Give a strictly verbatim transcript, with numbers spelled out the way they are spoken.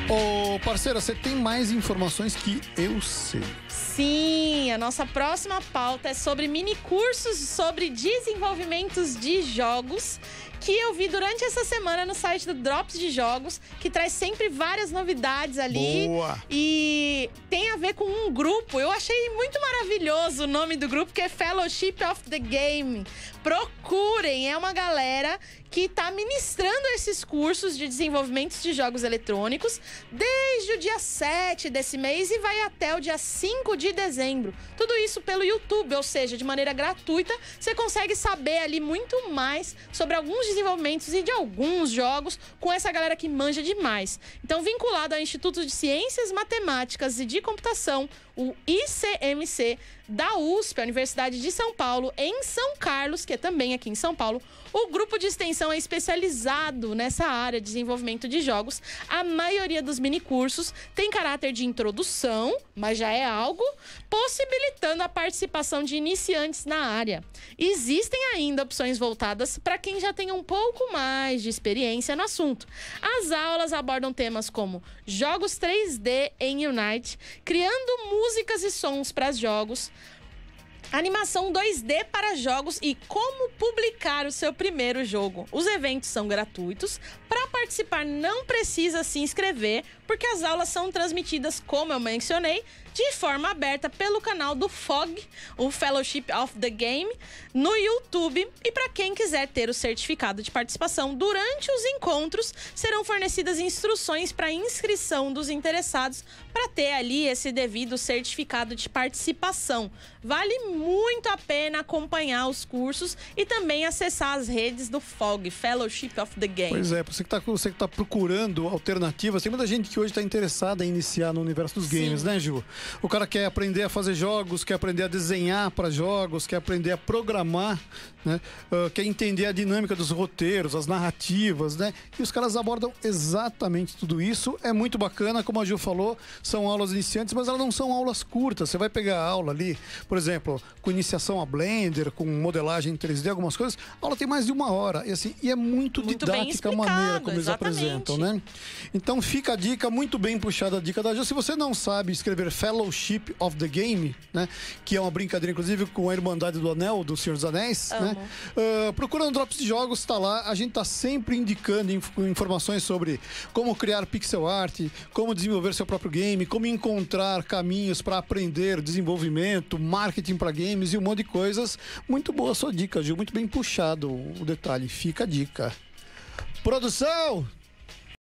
Ô, parceira, você tem mais informações que eu sei. Sim, a nossa próxima pauta é sobre mini cursos sobre desenvolvimentos de jogos que eu vi durante essa semana no site do Drops de Jogos, que traz sempre várias novidades ali. Boa! E tem a ver com um grupo. Eu achei muito maravilhoso o nome do grupo, que é Fellowship of the Game. Procurem, é uma galera que está ministrando esses cursos de desenvolvimento de jogos eletrônicos desde o dia sete desse mês e vai até o dia cinco de dezembro. Tudo isso pelo YouTube, ou seja, de maneira gratuita, você consegue saber ali muito mais sobre alguns desenvolvimentos e de alguns jogos com essa galera que manja demais. Então, vinculado ao Instituto de Ciências Matemáticas e de Computação, o I C M C, da U S P, a Universidade de São Paulo, em São Carlos, que é também aqui em São Paulo, o grupo de extensão é especializado nessa área de desenvolvimento de jogos. A maioria dos minicursos tem caráter de introdução, mas já é algo, possibilitando a participação de iniciantes na área. Existem ainda opções voltadas para quem já tem um pouco mais de experiência no assunto. As aulas abordam temas como jogos três D em Unity, criando músicas e sons para jogos, animação dois D para jogos e como publicar o seu primeiro jogo. Os eventos são gratuitos. Para participar não precisa se inscrever, porque as aulas são transmitidas, como eu mencionei, de forma aberta pelo canal do F O G, o Fellowship of the Game, no YouTube. E para quem quiser ter o certificado de participação durante os encontros, serão fornecidas instruções para inscrição dos interessados para ter ali esse devido certificado de participação. Vale muito a pena acompanhar os cursos e também acessar as redes do F O G, Fellowship of the Game. Pois é, você que está você que tá procurando alternativas, tem muita gente que hoje está interessada em iniciar no universo dos games, Sim. né, Ju? O cara quer aprender a fazer jogos, quer aprender a desenhar para jogos, quer aprender a programar, né? Uh, quer entender a dinâmica dos roteiros, as narrativas, né? E os caras abordam exatamente tudo isso. É muito bacana, como a Ju falou, são aulas iniciantes, mas elas não são aulas curtas. Você vai pegar a aula ali, por exemplo, com iniciação a Blender, com modelagem em três D, algumas coisas, a aula tem mais de uma hora. E, assim, e é muito, muito didática a maneira como eles exatamente. apresentam, né? Então fica a dica, muito bem puxada a dica da Ju. Se você não sabe escrever Fellowship of the Game, né? Que é uma brincadeira, inclusive, com a Irmandade do Anel, do Senhor dos Anéis, Amo. né? Uh, procura no Drops de Jogos, tá lá. A gente tá sempre indicando inf informações sobre como criar pixel art, como desenvolver seu próprio game, como encontrar caminhos para aprender desenvolvimento, marketing para games e um monte de coisas. Muito boa a sua dica, Gil. Muito bem puxado o detalhe. Fica a dica. Produção!